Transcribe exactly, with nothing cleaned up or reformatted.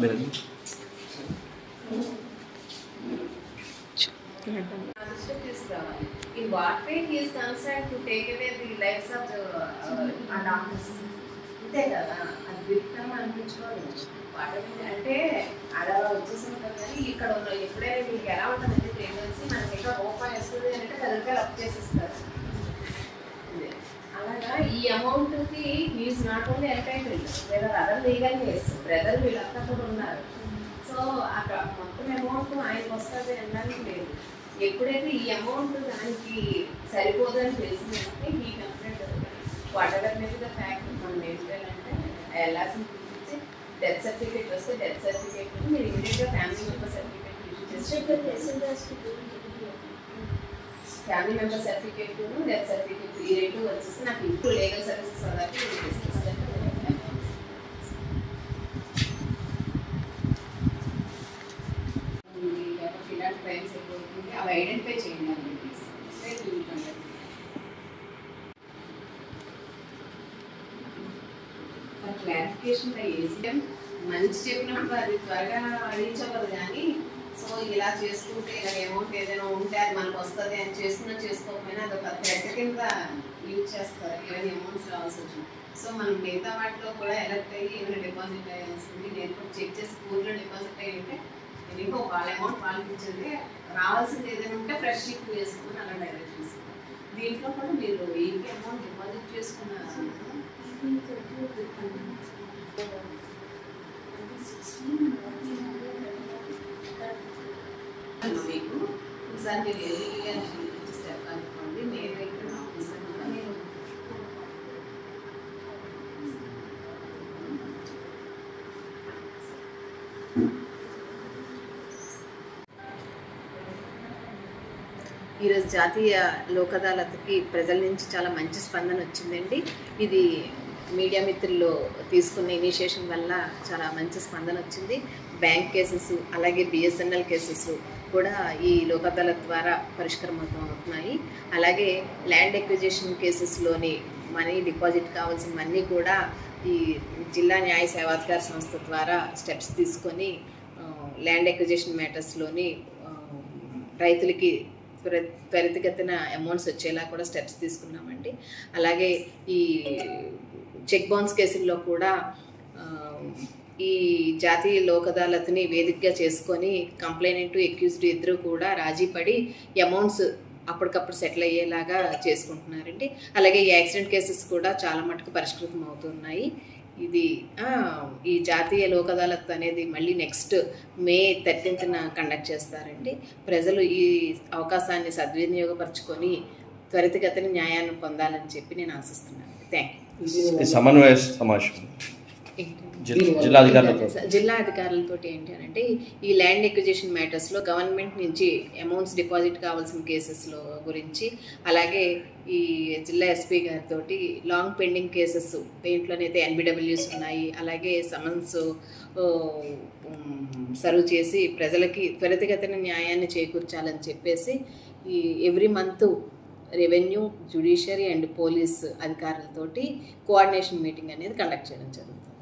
In what way he is concerned to take away the lives of the uh, doctors? అంతే కదా, అద్భుతం అనిపించుకోలేదు. అంటే అలా వచ్చేసింటారు కానీ ఇక్కడ ఉన్న ఎప్పుడైనా మీకు ఎలా ఉంటుందంటే ప్రెగ్నెన్సీ మనకి ఇంకా ఓపెన్ వేస్తుంది అంటే పది రూపాయలు అప్ చేసేస్తారు. అలాగా ఈ అమౌంట్కి ఈజ్ నాట్ ఓన్లీ ఎంటైటిల్డ్, లేదా అదర్ లీగల్ కేస్ బ్రదర్ వీళ్ళంతా కూడా ఉన్నారు. సో అక్కడ మొత్తం అమౌంట్ ఆయనకు వస్తుంది అనడానికి లేదు. ఎప్పుడైతే ఈ అమౌంట్ దానికి సరిపోదని తెలిసిందంటే ఈ complaint whatever maybe the fact మనం ఏం చేయాలంటే వెళ్ళాల్సిన చూపించి డెత్ సర్టిఫికేట్ వస్తే డెత్ సర్టిఫికేట్ మీరు ఇమీడియట్గా ఫ్యామిలీ మెంబర్ సర్టిఫికేట్ ఇష్యూ చేసి family member certificate death certificate ఈ రెండు వచ్చేసి నాకు ఇప్పుడు లీగల్ సర్వీసెస్ అలాగే ఇలాంటి క్రైమ్స్ అయిపోతుంది అవి ఐడెంటిఫై చేయండి అని క్లారిఫికేషన్ ఏసీఎం మంచి చెప్పినప్పుడు అది త్వరగా రీచ్ అవ్వదు కానీ సో ఇలా చేసుకుంటే ఇలా అమౌంట్ ఏదైనా ఉంటే అది మనకు వస్తుంది అని చేసుకున్నా చేసుకోకపోయినా అది ఒక థ్రెడ్ కింద యూజ్ చేస్తారు ఏమైనా అమౌంట్స్ రావాల్సి వచ్చింది. సో మనం మిగతా వాటిలో కూడా ఎలక్ట్ అయ్యి ఏమైనా డిపాజిట్ అయ్యాల్సింది నేను కూడా చెక్ చేసి స్కూల్లో డిపాజిట్ అయ్యి ఉంటే నేను ఇంకో వాళ్ళ అమౌంట్ వాళ్ళకి ఇచ్చింది రావాల్సింది ఏదైనా ఉంటే ఫ్రెష్ ఎక్కువ చేసుకుని అలా డైరెక్ట్ చేసుకున్నాను. దీంట్లో కూడా మీరు ఈ అమౌంట్ డిపాజిట్ చేసుకున్నారు మీకు ఒకసారి మీరు ఏదైనా స్టెప్ అనుకోండి. నేను ఇక్కడ ఆఫీసర్ నేను ఈరోజు జాతీయ లోక్ అదాలత్కి ప్రజల నుంచి చాలా మంచి స్పందన వచ్చిందండి. ఇది మీడియా మిత్రులు తీసుకున్న ఇనిషియేషన్ వల్ల చాలా మంచి స్పందన వచ్చింది. బ్యాంక్ కేసెస్ అలాగే బిఎస్ఎన్ఎల్ కేసెస్ కూడా ఈ లోక్ అదాలత్ ద్వారా పరిష్కారం అవుతున్నాయి. అలాగే ల్యాండ్ ఎక్విజిషన్ కేసెస్లోని మనీ డిపాజిట్ కావాల్సిన మనీ కూడా ఈ జిల్లా న్యాయ సేవాధికార సంస్థ ద్వారా స్టెప్స్ తీసుకొని ల్యాండ్ ఎక్విజిషన్ మ్యాటర్స్లోని రైతులకి త్వర త్వరితగతిన అమౌంట్స్ వచ్చేలా కూడా స్టెప్స్ తీసుకున్నామండి. అలాగే ఈ చెక్ బౌన్స్ కేసుల్లో కూడా ఈ జాతీయ లోక్ అదాలత్ని వేదికగా చేసుకొని కంప్లైనెంట్ ఎక్యూజ్డ్ ఇద్దరు కూడా రాజీ పడి అమౌంట్స్ అప్పటికప్పుడు సెటిల్ అయ్యేలాగా చేసుకుంటున్నారండి. అలాగే ఈ యాక్సిడెంట్ కేసెస్ కూడా చాలా మటుకు పరిష్కృతం అవుతున్నాయి. ఇది ఈ జాతీయ లోక్ అదాలత్ అనేది మళ్ళీ నెక్స్ట్ మే థర్టీన్త్న కండక్ట్ చేస్తారండి. ప్రజలు ఈ అవకాశాన్ని సద్వినియోగపరచుకొని త్వరితగతిన న్యాయాన్ని పొందాలని చెప్పి నేను ఆశిస్తున్నాను. Thank you. సమన్వయ సమావేశం జిల్లా అధికారులతో జిల్లా అధికారులతో ఏంటి అని అంటే ఈ ల్యాండ్ ఎక్విజిషన్ మ్యాటర్స్లో గవర్నమెంట్ నుంచి అమౌంట్స్ డిపాజిట్ కావాల్సిన కేసెస్లో గురించి, అలాగే ఈ జిల్లా ఎస్పీ గారితో లాంగ్ పెండింగ్ కేసెస్ దేంట్లోనైతే ఎన్బిడబ్ల్యూస్ ఉన్నాయి అలాగే సమన్స్ సర్వ్ చేసి ప్రజలకి త్వరితగతిన న్యాయాన్ని చేకూర్చాలని చెప్పేసి ఈ every month revenue, judiciary and police అధికారులతోటి కోఆర్డినేషన్ మీటింగ్ అనేది కండక్ట్ చేయడం జరుగుతుంది.